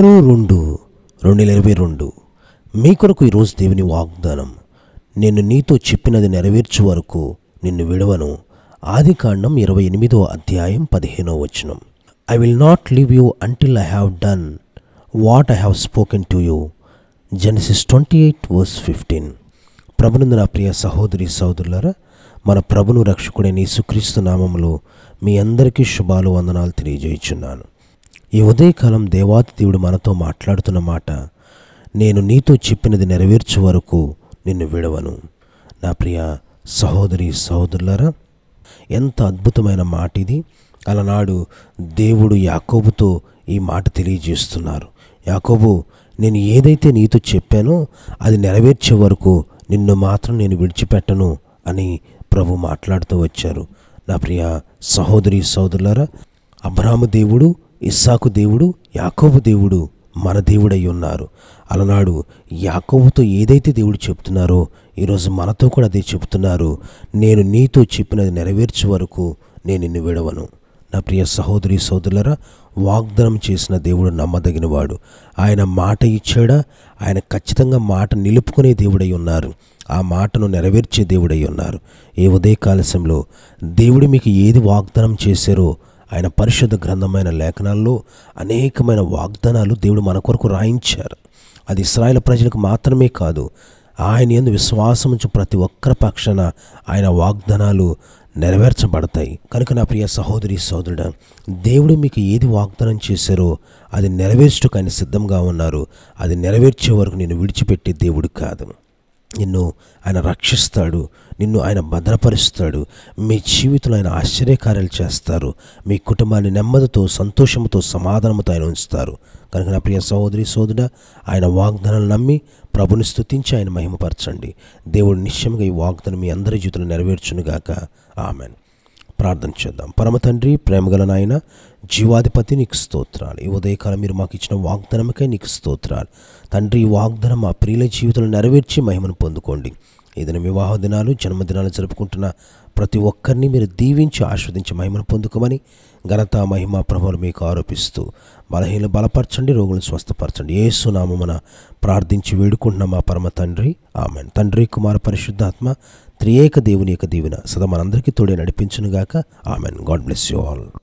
6/2/2022 మీ కొరకు ఈరోజు దేవుని వాగ్దానం. నేను నీతో చెప్పినది నెరవేర్చు వరకు నిన్ను విడవను. ఆదికాండం 28వ అధ్యాయం 15వ వచనం. I will not leave you until I have done what I have spoken to you. Genesis 28:15. ప్రభునందు నా ప్రియ సహోదరి సహోదరులారా, మన ప్రభును రక్షకుడైన యేసుక్రీస్తు నామములో మీ అందరికీ శుభాలు వందనాలు తెలియజేయుచున్నాను. ఈ ఉదయకాలం దేవాతి దేవుడు మనతో మాట్లాడుతున్న మాట, నేను నీతో చెప్పినది నెరవేర్చే వరకు నిన్ను విడవను. నా ప్రియ సహోదరి సహోదరులారా, ఎంత అద్భుతమైన మాట ఇది. అలనాడు దేవుడు యాకోబుతో ఈ మాట తెలియజేస్తున్నారు. యాకోబు, నేను ఏదైతే నీతో చెప్పానో అది నెరవేర్చే వరకు నిన్ను మాత్రం నేను విడిచిపెట్టను అని ప్రభు మాట్లాడుతూ వచ్చారు. నా ప్రియ సహోదరి సహోదరులారా, అబ్రాహాము దేవుడు, ఇస్సాకు దేవుడు, యాకోబు దేవుడు మన దేవుడై ఉన్నారు. అలనాడు యాకోబుతో ఏదైతే దేవుడు చెప్తున్నారో ఈరోజు మనతో కూడా అదే చెప్తున్నారు. నేను నీతో చెప్పినది నెరవేర్చే వరకు నేను నిన్ను విడవను. నా ప్రియ సహోదరి సహోదరులారా, వాగ్దానం చేసిన దేవుడు నమ్మదగినవాడు. ఆయన మాట ఇచ్చాడా, ఆయన ఖచ్చితంగా మాట నిలుపుకునే దేవుడై ఉన్నారు. ఆ మాటను నెరవేర్చే దేవుడై ఉన్నారు. ఈ ఉదయకాలశంలో దేవుడు మీకు ఏది వాగ్దానం చేశారో ఆయన పరిశుద్ధ గ్రంథమైన లేఖనాల్లో అనేకమైన వాగ్దానాలు దేవుడు మన కొరకు రాయించారు. అది ఇశ్రాయేలు ప్రజలకు మాత్రమే కాదు, ఆయన యందు విశ్వాసం ఉంచు ప్రతి ఒక్కరి పక్షాన ఆయన వాగ్దానాలు నెరవేర్చబడతాయి. కనుక నా ప్రియ సహోదరి సహోదరుడా, దేవుడు మీకు ఏది వాగ్దానం చేశారో అది నెరవేర్చుటకు ఆయన సిద్ధంగా ఉన్నారు. అది నెరవేర్చే వరకు నిన్ను విడిచిపెట్టే దేవుడు కాదు. నిన్ను ఆయన రక్షిస్తాడు, నిన్ను ఆయన భద్రపరుస్తాడు. మీ జీవితంలో ఆయన ఆశ్చర్యకార్యాలు చేస్తారు. మీ కుటుంబాన్ని నెమ్మదితో, సంతోషంతో, సమాధానంతో ఆయన ఉంచుతారు. కనుక నా ప్రియ సహోదరి సహోదరుడా, ఆయన వాగ్దానాలు నమ్మి ప్రభుని స్తుతించి ఆయన మహిమపరచండి. దేవుడు నిశ్చయంగా ఈ వాగ్దానం మీ అందరి జీవితంలో నెరవేర్చునుగాక. ఆమెన్. ప్రార్థన చేద్దాం. పరమ తండ్రి, ప్రేమగల నాయన, జీవాధిపతి, నీకు స్తోత్రాలు. ఈ ఉదయకాలం మీరు మాకు ఇచ్చిన వాగ్దానమకై నీకు స్తోత్రాలు తండ్రి. ఈ వాగ్దానం మా ప్రియుల జీవితంలో నెరవేర్చి మహిమను పొందుకోండి. ఏదైనా వివాహ దినాలు, జన్మదినాలు జరుపుకుంటున్న ప్రతి ఒక్కరిని మీరు దీవించి ఆస్వాదించి మహిమను పొందుకోమని ఘనత, మహిమ, ప్రభువులు మీకు ఆరోపిస్తూ బలహీనలు బలపరచండి, రోగులను స్వస్థపరచండి. యేసు నామమున ప్రార్థించి వేడుకుంటున్న మా పరమ తండ్రి. ఆమెన్. తండ్రి, కుమార, పరిశుద్ధాత్మ త్రియేక దేవుని యొక్క దీవెన సదా మనందరికీ తోడే నడిపించునుగాక. Amen. God bless you all.